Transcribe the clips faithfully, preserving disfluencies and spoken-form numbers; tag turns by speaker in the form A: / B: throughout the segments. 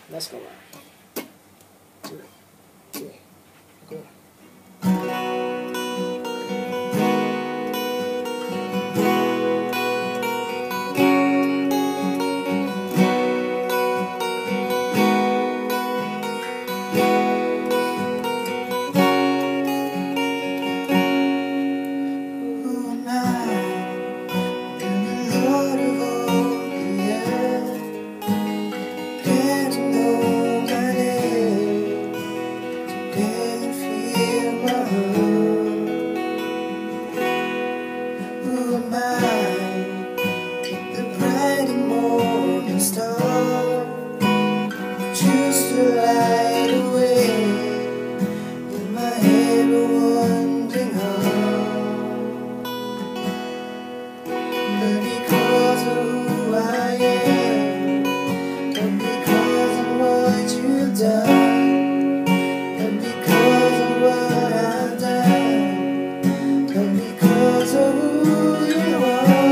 A: Let's go on. Two, three, go.
B: Who am I? The bright and morning star. Choose to light away in my ever wandering heart. But because of who I am, but because of what you've done, but because of what I've done, but because of who you are,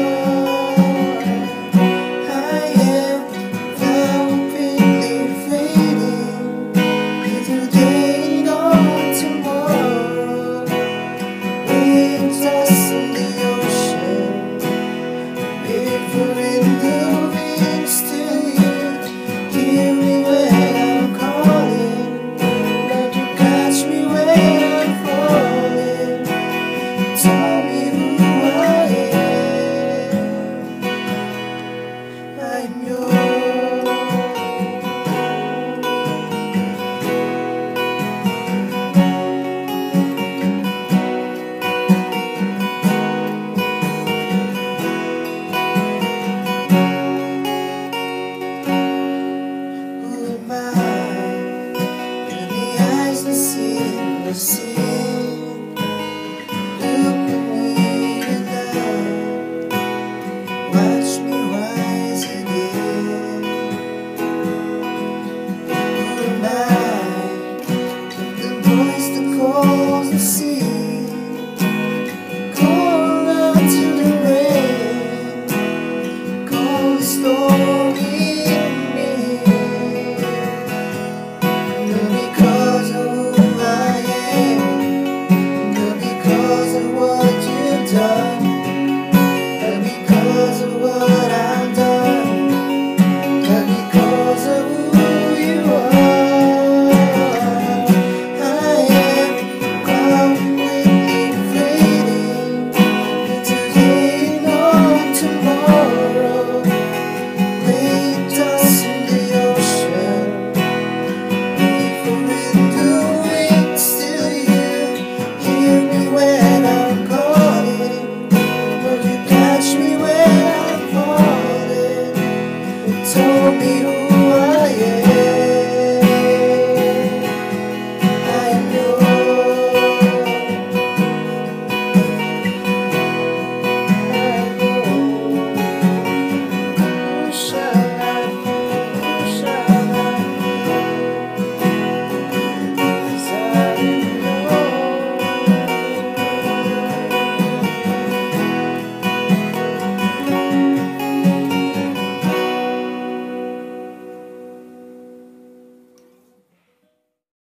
B: I am rapidly fading into day and gone tomorrow. Waves us in the ocean, river in the wind, still you hear me when I'm calling, but you catch me when I'm falling. Tell me who I am. I'm yours. Who am I? You're the eyes that see, the sea.